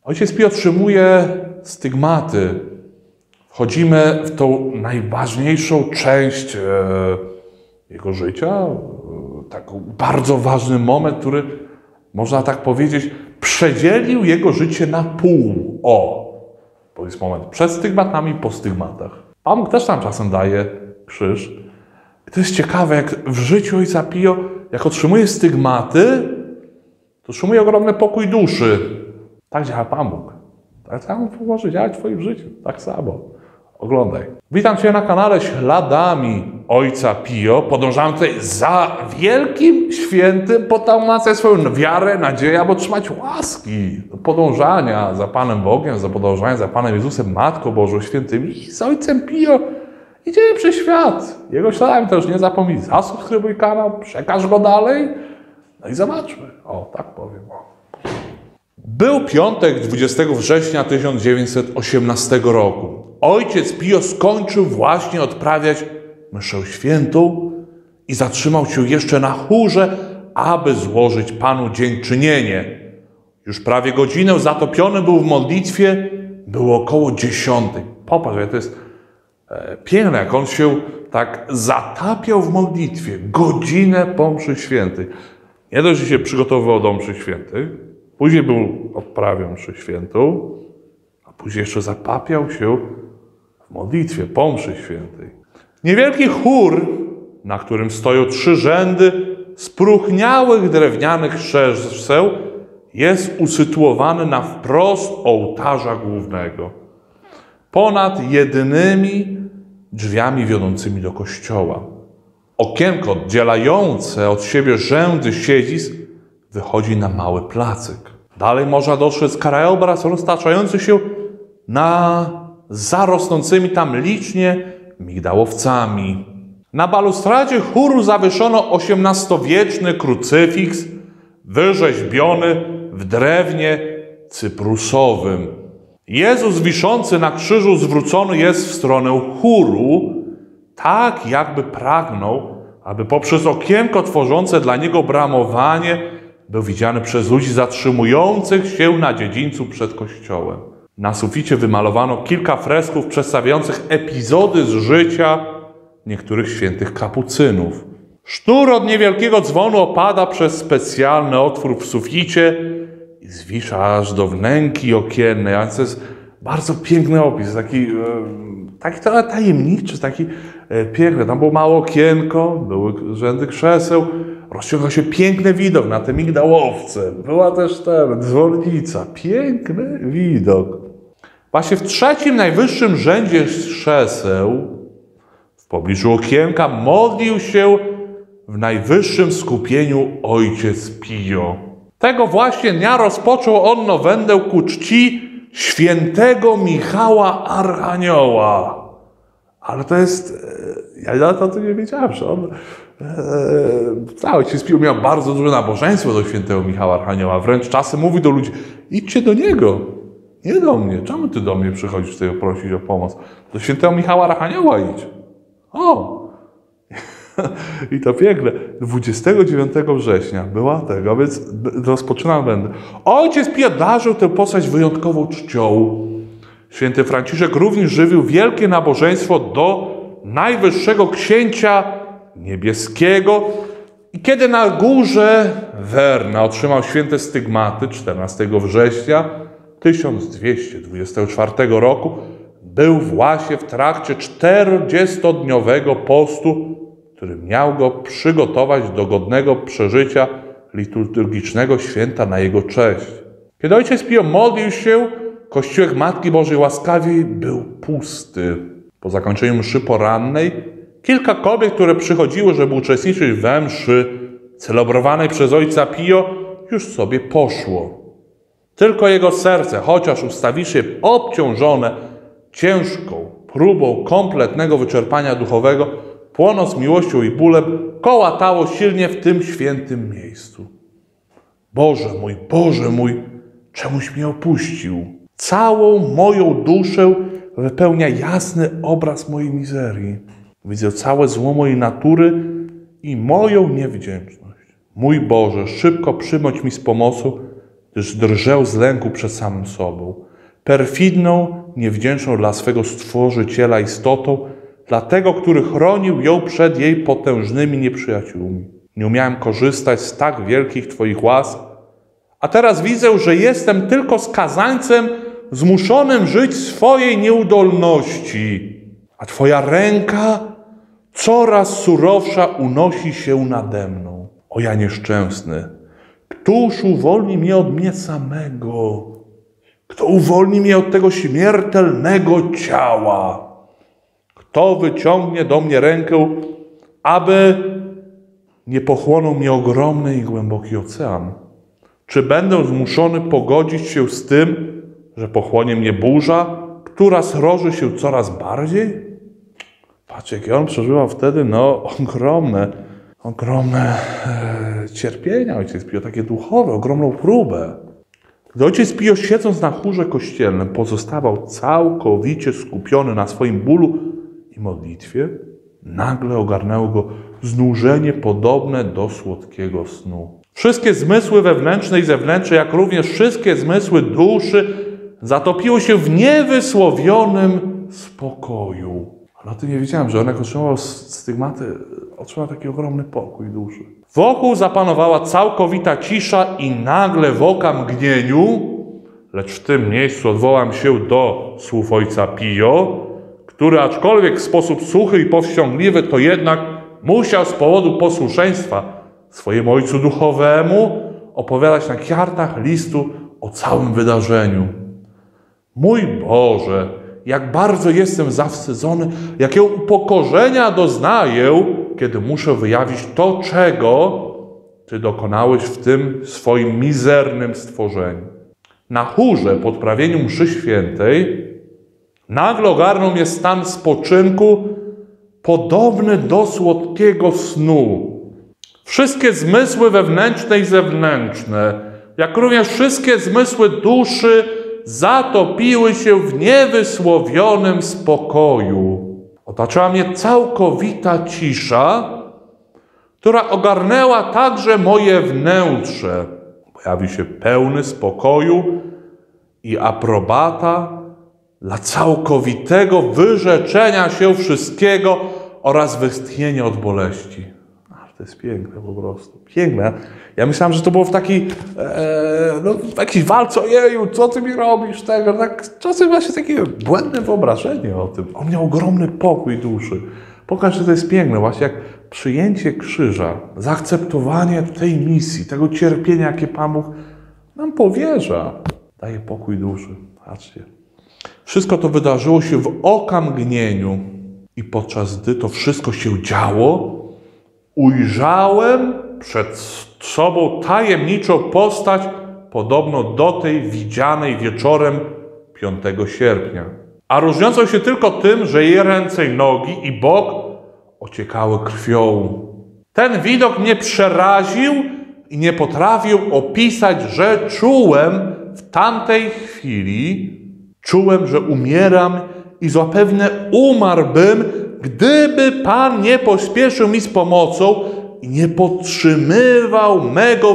Ojciec Pio otrzymuje stygmaty. Wchodzimy w tą najważniejszą część jego życia, taki bardzo ważny moment, który, można tak powiedzieć, przedzielił jego życie na pół. To jest moment przed stygmatami, po stygmatach. Pan Bóg też tam czasem daje krzyż. I to jest ciekawe, jak w życiu ojca Pio, jak otrzymuje stygmaty, to otrzymuje ogromny pokój duszy. Tak działa Pan Bóg. Tak samo może działać w Twoim życiu. Tak samo. Oglądaj. Witam Cię na kanale Śladami ojca Pio. Podążamy tutaj za wielkim świętym, podtrzymać swoją wiarę, nadzieję, aby otrzymać łaski do podążania za Panem Bogiem, za podążania za Panem Jezusem, Matką Bożą, świętymi i z ojcem Pio. Idziemy przez świat. Jego śladami też nie zapomnij. Zasubskrybuj kanał, przekaż go dalej. No i zobaczmy. Tak powiem. Był piątek 20 września 1918 roku. Ojciec Pio skończył właśnie odprawiać mszę świętą i zatrzymał się jeszcze na chórze, aby złożyć Panu dziękczynienie. Już prawie godzinę zatopiony był w modlitwie, było około 10. Popatrz, to jest piękne, jak on się tak zatapiał w modlitwie, godzinę po mszy świętej. Nie dość, że się przygotowywał do mszy świętej, później odprawiał mszę świętą, a później jeszcze zatapiał się w modlitwie po mszy świętej. Niewielki chór, na którym stoją 3 rzędy spróchniałych drewnianych krzeseł, jest usytuowany na wprost ołtarza głównego, ponad jedynymi drzwiami wiodącymi do kościoła. Okienko oddzielające od siebie rzędy siedzisk wychodzi na mały placyk. Dalej można dostrzec krajobraz roztaczający się na zarosnącymi tam licznie migdałowcami. Na balustradzie chóru zawieszono XVIII-wieczny krucyfiks wyrzeźbiony w drewnie cyprusowym. Jezus wiszący na krzyżu zwrócony jest w stronę chóru, tak jakby pragnął, aby poprzez okienko tworzące dla niego bramowanie był widziany przez ludzi zatrzymujących się na dziedzińcu przed kościołem. Na suficie wymalowano kilka fresków przedstawiających epizody z życia niektórych świętych kapucynów. Sznur od niewielkiego dzwonu opada przez specjalny otwór w suficie i zwisza aż do wnęki okiennej. A to jest bardzo piękny opis, taki trochę tajemniczy, taki piękny. Tam było małe okienko, były rzędy krzeseł, rozciągał się piękny widok na te migdałowce. Była też dzwonnica. Piękny widok. Właśnie w 3. najwyższym rzędzie krzeseł, w pobliżu okienka, modlił się w najwyższym skupieniu ojciec Pio. Tego właśnie dnia rozpoczął on nowendę ku czci świętego Michała Archanioła. Ale to jest... Ja o tym nie wiedziałem, że on... Ojciec Pio miał bardzo duże nabożeństwo do świętego Michała Archanioła. Wręcz czasem mówi do ludzi, idźcie do niego, nie do mnie. Czemu ty do mnie przychodzisz tutaj prosić o pomoc? Do świętego Michała Archanioła idź. I to piękne. 29 września była tego, więc rozpoczynam będę. Ojciec Pio darzył tę postać wyjątkową czcią. Święty Franciszek również żywił wielkie nabożeństwo do Najwyższego Księcia Niebieskiego. I kiedy na górze Werna otrzymał święte stygmaty 14 września 1224 roku, był właśnie w trakcie 40-dniowego postu, który miał go przygotować do godnego przeżycia liturgicznego święta na jego cześć. Kiedy ojciec Pio modlił się, kościółek Matki Bożej Łaskawej był pusty. Po zakończeniu mszy porannej kilka kobiet, które przychodziły, żeby uczestniczyć we mszy celebrowanej przez ojca Pio, już sobie poszło. Tylko jego serce, chociaż ustawicznie obciążone ciężką próbą kompletnego wyczerpania duchowego, płonąc miłością i bólem, kołatało silnie w tym świętym miejscu. Boże mój, czemuś mnie opuścił. Całą moją duszę wypełnia jasny obraz mojej mizerii. Widzę całe zło mojej natury i moją niewdzięczność. Mój Boże, szybko przybądź mi z pomocą, gdyż drżał z lęku przed samym sobą. Perfidną, niewdzięczną dla swego Stworzyciela istotą, dla tego, który chronił ją przed jej potężnymi nieprzyjaciółmi. Nie umiałem korzystać z tak wielkich Twoich łask, a teraz widzę, że jestem tylko skazańcem zmuszonym żyć swojej nieudolności, a Twoja ręka coraz surowsza unosi się nade mną. O ja nieszczęsny, któż uwolni mnie od mnie samego? Kto uwolni mnie od tego śmiertelnego ciała? Kto wyciągnie do mnie rękę, aby nie pochłonął mnie ogromny i głęboki ocean? Czy będę zmuszony pogodzić się z tym, że pochłonie mnie burza, która sroży się coraz bardziej? Patrz, jakie on przeżywał wtedy, ogromne cierpienia Ojciec Pio, takie duchowe, ogromną próbę. Gdy Ojciec Pio, siedząc na chórze kościelnym, pozostawał całkowicie skupiony na swoim bólu i modlitwie, nagle ogarnęło go znużenie podobne do słodkiego snu. Wszystkie zmysły wewnętrzne i zewnętrzne, jak również wszystkie zmysły duszy zatopiły się w niewysłowionym spokoju. Ale o tym nie wiedziałem, że on jak otrzymał stygmaty, otrzymał taki ogromny pokój duszy. Wokół zapanowała całkowita cisza i nagle w okamgnieniu, lecz w tym miejscu odwołam się do słów Ojca Pio, który aczkolwiek w sposób suchy i powściągliwy, to jednak musiał z powodu posłuszeństwa swojemu ojcu duchowemu opowiadać na kartach listu o całym wydarzeniu. Mój Boże, jak bardzo jestem zawstydzony, jakiego upokorzenia doznaję, kiedy muszę wyjawić to, czego Ty dokonałeś w tym swoim mizernym stworzeniu. Na chórze po odprawieniu mszy świętej nagle ogarnął mnie stan spoczynku podobny do słodkiego snu. Wszystkie zmysły wewnętrzne i zewnętrzne, jak również wszystkie zmysły duszy zatopiły się w niewysłowionym spokoju. Otaczała mnie całkowita cisza, która ogarnęła także moje wnętrze. Pojawił się pełny spokoju i aprobata dla całkowitego wyrzeczenia się wszystkiego oraz westchnienia od boleści. To jest piękne po prostu. Piękne. Ja myślałem, że to było w takiej jakiejś walce, ojeju, co ty mi robisz tego? Tak, czasem właśnie takie błędne wyobrażenie o tym. On miał ogromny pokój duszy. Pokaż, że to jest piękne. Właśnie jak przyjęcie krzyża, zaakceptowanie tej misji, tego cierpienia, jakie Pan Bóg nam powierza, daje pokój duszy. Patrzcie. Wszystko to wydarzyło się w okamgnieniu i podczas gdy to wszystko się działo, ujrzałem przed sobą tajemniczą postać, podobną do tej widzianej wieczorem 5 sierpnia. A różniącą się tylko tym, że jej ręce i nogi i bok ociekały krwią. Ten widok mnie przeraził i nie potrafił opisać, że czułem w tamtej chwili, że umieram i zapewne umarłbym, gdyby Pan nie pospieszył mi z pomocą i nie podtrzymywał mego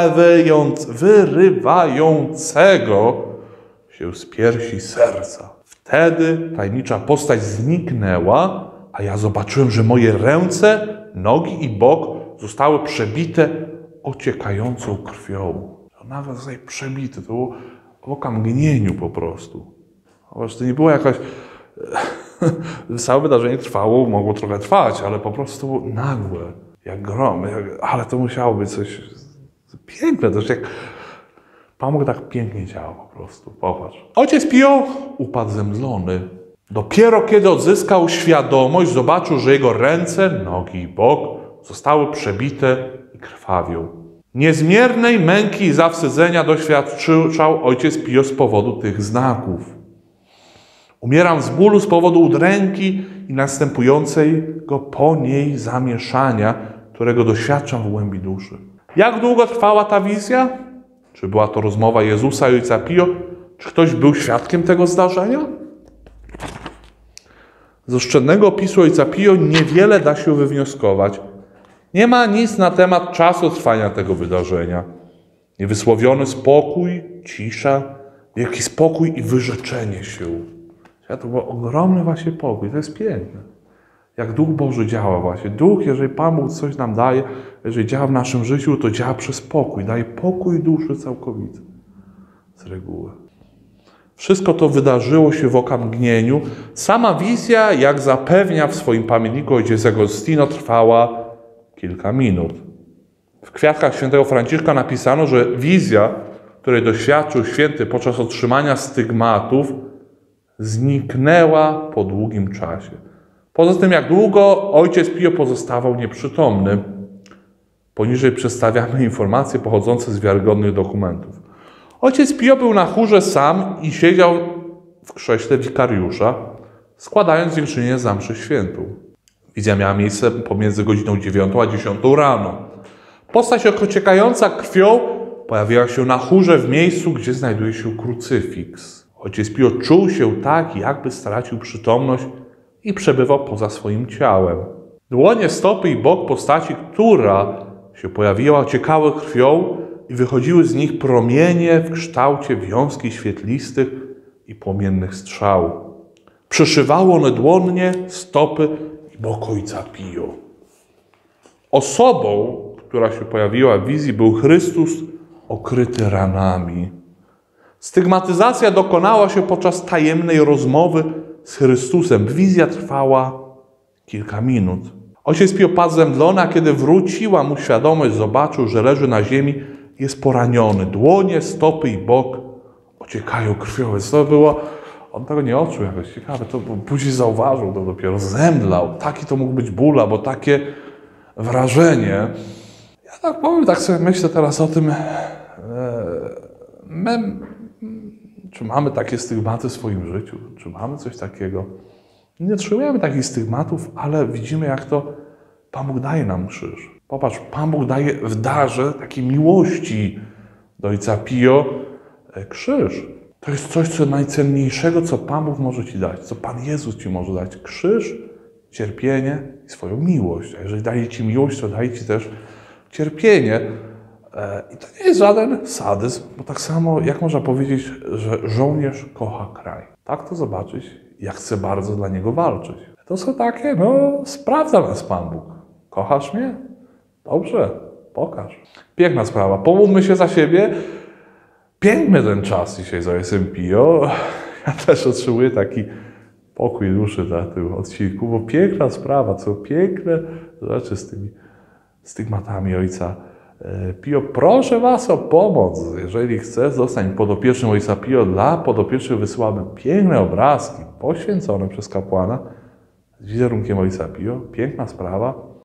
wyrywającego się z piersi serca. Wtedy tajemnicza postać zniknęła, a ja zobaczyłem, że moje ręce, nogi i bok zostały przebite ociekającą krwią. To nawet zostaje przebite, to było w okamgnieniu po prostu. Chociaż to nie było jakaś... Całe wydarzenie trwało, mogło trochę trwać, ale po prostu nagłe, jak grom. Ale to musiało być coś piękne, też jak Pan Bóg tak pięknie działa po prostu. Popatrz. Ojciec Pio upadł zemdlony. Dopiero kiedy odzyskał świadomość, zobaczył, że jego ręce, nogi i bok zostały przebite i krwawią. Niezmiernej męki i zawstydzenia doświadczał ojciec Pio z powodu tych znaków. Umieram z bólu z powodu udręki i następującego po niej zamieszania, którego doświadczam w głębi duszy. Jak długo trwała ta wizja? Czy była to rozmowa Jezusa i ojca Pio? Czy ktoś był świadkiem tego zdarzenia? Z oszczędnego opisu ojca Pio niewiele da się wywnioskować. Nie ma nic na temat czasu trwania tego wydarzenia. Niewysłowiony spokój, cisza, wielki spokój i wyrzeczenie się. To był ogromny właśnie pokój. To jest piękne. Jak Duch Boży działa właśnie. Duch, jeżeli Pan Bóg coś nam daje, jeżeli działa w naszym życiu, to działa przez pokój. Daje pokój duszy całkowity. Z reguły. Wszystko to wydarzyło się w okamgnieniu. Sama wizja, jak zapewnia w swoim pamiętniku ojciec Agostino, trwała kilka minut. W Kwiatkach świętego Franciszka napisano, że wizja, której doświadczył święty podczas otrzymania stygmatów, zniknęła po długim czasie. Poza tym, jak długo ojciec Pio pozostawał nieprzytomny. Poniżej przedstawiamy informacje pochodzące z wiarygodnych dokumentów. Ojciec Pio był na chórze sam i siedział w krześle wikariusza, składając dziękczynienie za mszę świętą. Wizja miała miejsce pomiędzy godziną 9 a 10 rano. Postać ociekająca krwią pojawiła się na chórze w miejscu, gdzie znajduje się krucyfiks. Ojciec Pio czuł się tak, jakby stracił przytomność i przebywał poza swoim ciałem. Dłonie, stopy i bok postaci, która się pojawiła, ociekały krwią i wychodziły z nich promienie w kształcie wiązki świetlistych i płomiennych strzał. Przeszywały one dłonie, stopy i bok ojca Pio. Osobą, która się pojawiła w wizji, był Chrystus okryty ranami. Stygmatyzacja dokonała się podczas tajemnej rozmowy z Chrystusem. Wizja trwała kilka minut. Ojciec Pio padł zemdlony, a kiedy wróciła mu świadomość, zobaczył, że leży na ziemi, jest poraniony. Dłonie, stopy i bok ociekają krwią. Więc to było, on tego nie odczuł jakoś ciekawe, to później zauważył, to dopiero zemdlał. Taki to mógł być ból, albo takie wrażenie. Ja tak powiem, tak sobie myślę teraz o tym, czy mamy takie stygmaty w swoim życiu? Czy mamy coś takiego? Nie otrzymujemy takich stygmatów, ale widzimy, jak to Pan Bóg daje nam krzyż. Popatrz, Pan Bóg daje w darze takiej miłości do ojca Pio krzyż. To jest coś, co najcenniejszego, co Pan Bóg może Ci dać, co Pan Jezus Ci może dać. Krzyż, cierpienie i swoją miłość. A jeżeli daje Ci miłość, to daje Ci też cierpienie. I to nie jest żaden sadyzm, bo tak samo jak można powiedzieć, że żołnierz kocha kraj. Tak to zobaczyć, jak chce bardzo dla niego walczyć. To są takie, sprawdza nas Pan Bóg. Kochasz mnie? Dobrze, pokaż. Piękna sprawa. Pomódlmy się za siebie. Piękny ten czas dzisiaj z ojcem Pio. Ja też otrzymuję taki pokój duszy na tym odcinku, bo piękna sprawa, co piękne rzeczy z tymi stygmatami ojca Pio. Proszę Was o pomoc. Jeżeli chcesz, zostań podopiecznym ojca Pio. Dla podopiecznych wysyłamy piękne obrazki poświęcone przez kapłana z wizerunkiem ojca Pio. Piękna sprawa.